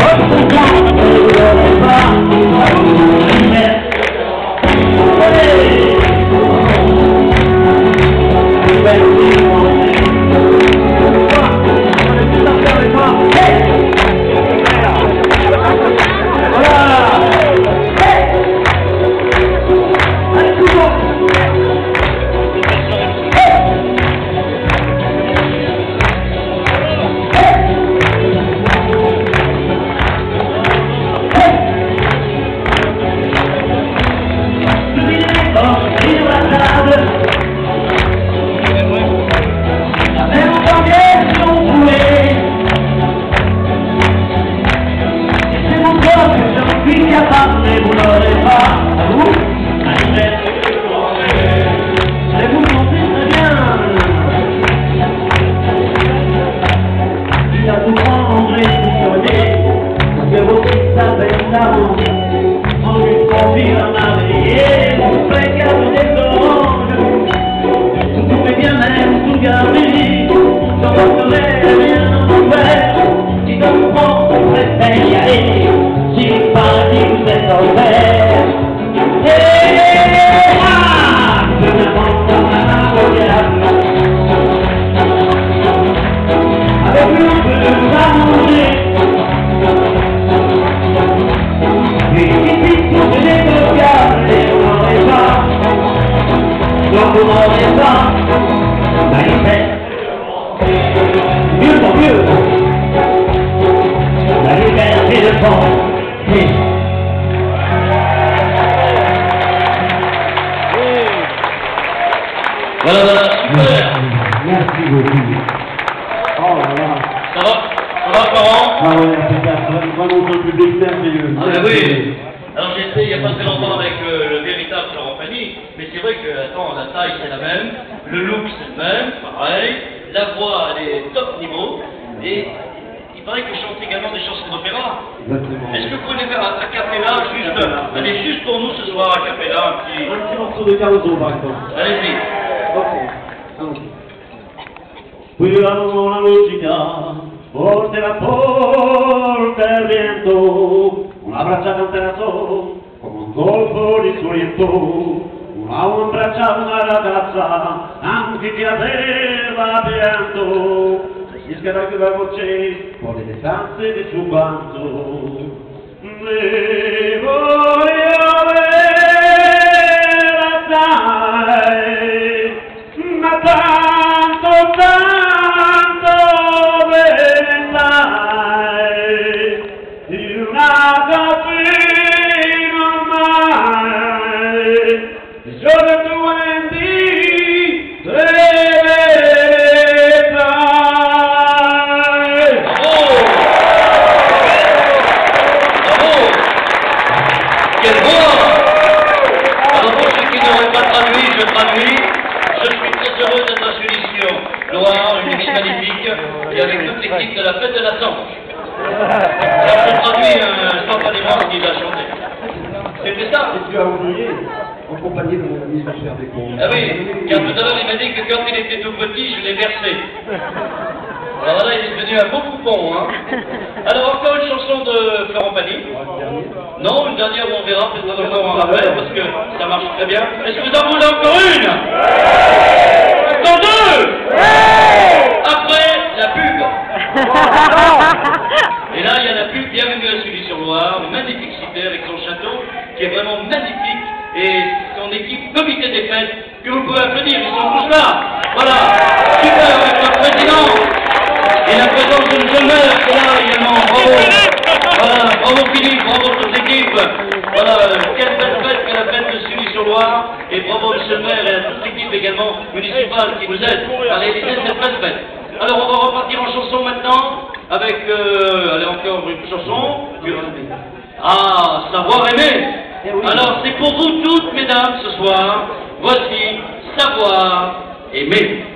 Merci beaucoup. Oh là là. Ça va, Florent? Ah ouais, c'est vraiment un public merveilleux. Ah ben oui. Alors j'ai été il n'y a pas très longtemps avec le véritable Florent Pagny, mais c'est vrai que, attends, la taille c'est la même, le look c'est le même, pareil, la voix elle est top niveau, et il paraît que je chante également des chansons d'opéra. Exactement. Est-ce que vous pouvez faire a cappella, juste, allez juste pour nous ce soir, a cappella, Un petit morceau de Caruso par exemple. Allez-y. Ok. Allons-y. Cuidado la musica, forte la porta il viento, una braccia cantato come un colpo di suoietto, una abbracciata una ragazza, anche che aveva pianto, si scaricava la voce, con le stanze del suo canto. Ne voglio vedere ma tanto et avec toute l'équipe de la fête de la Sange. Alors je traduis instantanément ce qu'il a chanté. C'était ça. Et tu as oublié, en compagnie de mon ami Michel Descombe. Ah oui, car tout à l'heure il m'a dit que quand il était tout petit, je l'ai versé. Alors là, il est devenu un beau poupon, hein. Alors encore une chanson de Florent Pagny. Non, une dernière où on verra, peut-être que on en rappelle, parce que ça marche très bien. Est-ce que vous en voulez encore une? Encore deux? Après, la pub. Et là, il y a la pub Bienvenue à Sully-sur-Loire, une magnifique cité avec son château, qui est vraiment magnifique, et son équipe comité des fêtes, que vous pouvez applaudir, ils sont tous là. Voilà, super, avec notre président, et la présence de notre maire, qui est là également, bravo. Voilà, bravo Philippe, bravo toute l'équipe. Voilà, quelle belle fête que la fête de Sully-sur-Loire, et bravo monsieur le maire et à toute l'équipe également municipale qui nous aide à réaliser cette belle fête. Alors on va repartir en chanson maintenant, avec, allez encore une chanson. Ah, Savoir aimer. Alors c'est pour vous toutes mesdames ce soir, voici Savoir aimer.